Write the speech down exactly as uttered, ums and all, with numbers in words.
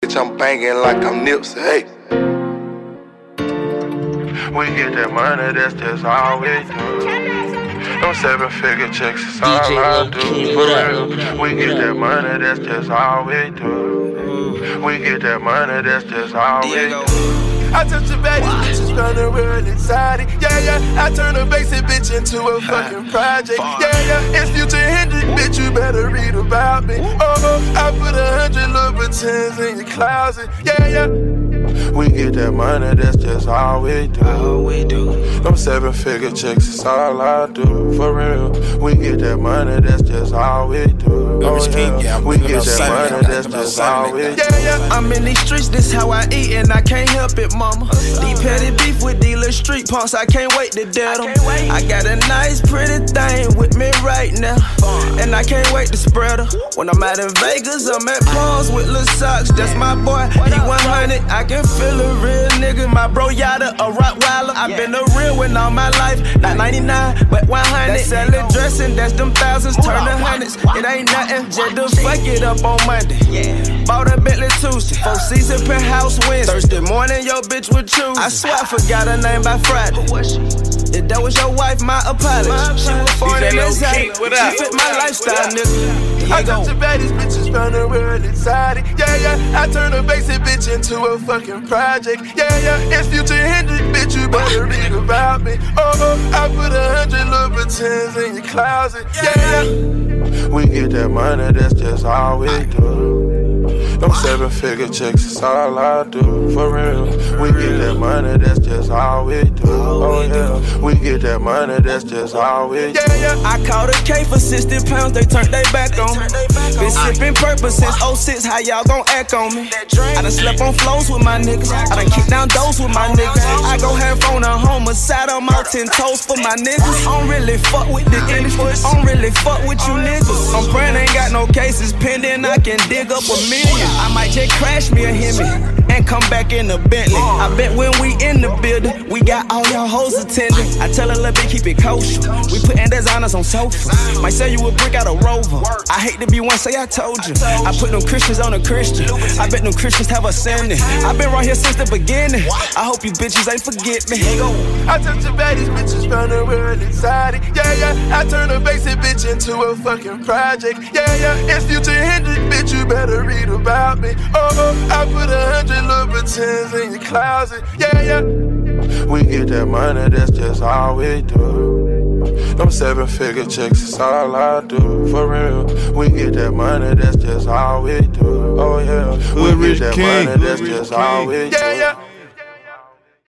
Bitch, I'm banging like I'm Nipsey, hey. We get that money, that's just all we do. Them seven figure checks, it's all I do. For real. We get that money, that's just all we do. We get that money, that's just all we do. I touch a bad bitches from the world exotic. Yeah, yeah. I turn a basic bitch into a fucking project. Yeah, yeah. It's Future Hendrix, bitch. You better read about me. Oh, oh. I put a hundred Louboutins in your closet. Yeah, yeah. We get that money, that's just all we do. All we do. Them seven figure checks, it's all I do. For real. We get that money, that's just all we do. Oh, yeah. We get that money, that's just all we do. Yeah, yeah. I'm in these streets, this how I eat, and I can't help it, mama. These petty beef with these little street punks, I can't wait to dead them. I got a nice, pretty thing with me right now, and I can't wait to spread her. When I'm out in Vegas, I'm at Palms with Lil Socks. That's my boy, he one hundred. I can feel a real nigga. My bro Yada, a Rottweiler. I been a real one all my life. Not ninety-nine, but one hundred. That selling dressing, that's them thousands, turn to hundreds. It ain't nothing, just to fuck it up on Monday. Bought a Bentley Tuesday, four season penthouse Wednesday. Thursday morning, your bitch would choose. I swear I forgot her name by Friday. If that was your wife, my apology. She was foreign and exotic. She fit my lifestyle, nigga. I touch the baddest bitches from the world exotic. Yeah, yeah. I turn a basic bitch into a fucking project. Yeah, yeah. It's Future Hendrix, bitch. You better read about me. Oh, oh. I put a hundred Louboutins in your closet. Yeah, yeah. We get that money, that's just all we do. Them seven figure checks, it's all I do. For real. We get that money, that's just all we do. Oh yeah. We get that money, that's just all we do. Yeah, yeah. I caught a K for sixty pounds, they turned they back on me. Been sipping purpose since oh six, how y'all gon' act on me? I done slept on floors with my niggas, I done kicked down doors with my niggas. I go half on a homicide, I'm out ten toes for my niggas. I don't really fuck with the industry, I don't really fuck with you niggas. I'm praying ain't got no cases pending, I can dig up a million. I might just crash me or hit me and come back in the Bentley. I bet when we in the building, we got all y'all hoes attending. I tell a little bit, keep it kosher. We putting designers on sofas. Might sell you a brick out of Rover. I hate to be one, say I told you. I put them Christians on a Christian. I bet them Christians have ascended. I've been right here since the beginning. I hope you bitches ain't forget me. I touch the baddest bitches from the world exotic. Yeah, yeah. I turn a basic bitch into a fucking project. Yeah, yeah. It's Future Hendrix, bitch. You better read about me. Oh, oh. I put a hundred Louboutins in your closet. Yeah, yeah. We get that money, that's just all we do. Them seven figure checks, it's all I do. For real. We get that money, that's just all we do. Oh yeah. We get that money, that's just all we do. Yeah, yeah.